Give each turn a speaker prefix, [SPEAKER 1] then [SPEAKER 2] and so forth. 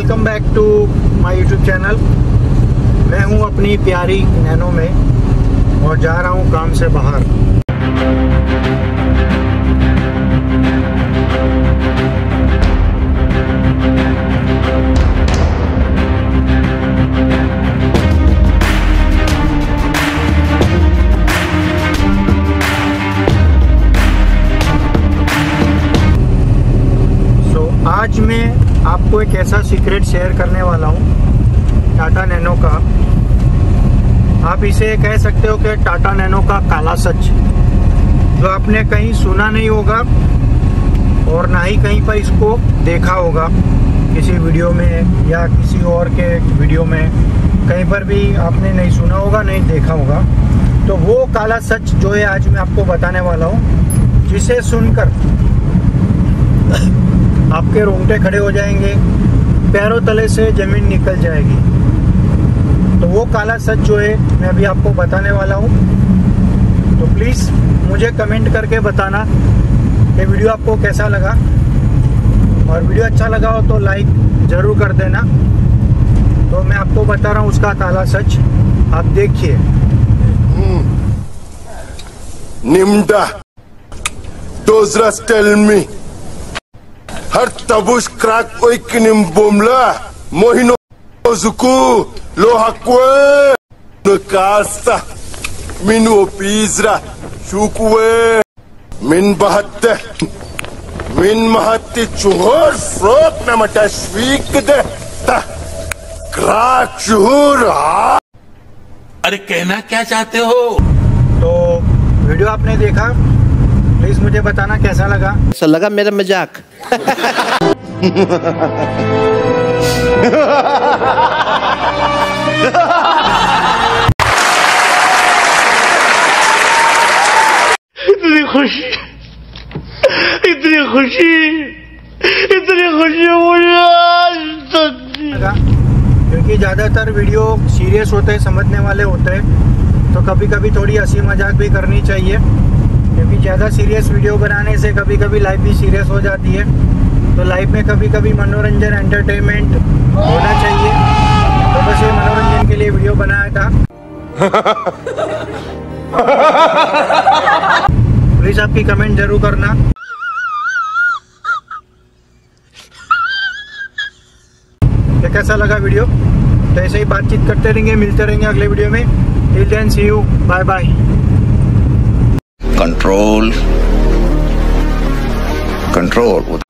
[SPEAKER 1] Welcome back to my YouTube channel. मैं हूं अपनी प्यारी नैनो में और जा रहा हूं काम से बाहर। आज मैं आपको एक ऐसा सीक्रेट शेयर करने वाला हूँ टाटा नैनो का। आप इसे कह सकते हो कि टाटा नैनो का काला सच, जो आपने कहीं सुना नहीं होगा और ना ही कहीं पर इसको देखा होगा किसी वीडियो में या किसी और के वीडियो में। कहीं पर भी आपने नहीं सुना होगा, नहीं देखा होगा। तो वो काला सच जो है आज मैं आपको बताने वाला हूँ, जिसे सुनकर आपके रोंगटे खड़े हो जाएंगे, पैरों तले से जमीन निकल जाएगी। तो वो काला सच जो है मैं अभी आपको बताने वाला हूँ। तो प्लीज़ मुझे कमेंट करके बताना ये वीडियो आपको कैसा लगा, और वीडियो अच्छा लगा हो तो लाइक ज़रूर कर देना। तो मैं आपको बता रहा हूँ उसका काला सच, आप देखिए।
[SPEAKER 2] निम्डा Dozras tell me Har tabus crack oikinim bomla Mohino zuku lohakwe Nekasta Min opizra Shukwe Min bahatte Min mahatti chuhur Frok nama tashwik de Ta Crack chuhur
[SPEAKER 3] अरे कहना क्या चाहते हो?
[SPEAKER 1] तो वीडियो आपने देखा, प्लीज मुझे बताना कैसा लगा।
[SPEAKER 4] ऐसा लगा मेरा मजाक?
[SPEAKER 5] इतनी खुशी मुझे आज तक
[SPEAKER 1] लगा, क्योंकि ज्यादातर वीडियो सीरियस होते हैं, समझने वाले होते हैं। तो कभी कभी थोड़ी हंसी मजाक भी करनी चाहिए, क्योंकि ज़्यादा सीरियस वीडियो बनाने से कभी कभी लाइफ भी सीरियस हो जाती है। तो लाइफ में कभी कभी मनोरंजन, एंटरटेनमेंट होना चाहिए। तो बस ये मनोरंजन के लिए वीडियो बनाया था। प्लीज़ आपकी कमेंट जरूर करना। कि कैसा लगा वीडियो। तो ऐसे ही बातचीत करते रहेंगे, मिलते रहेंगे अगले वीडियो में। Till then see you, bye bye.
[SPEAKER 6] Control.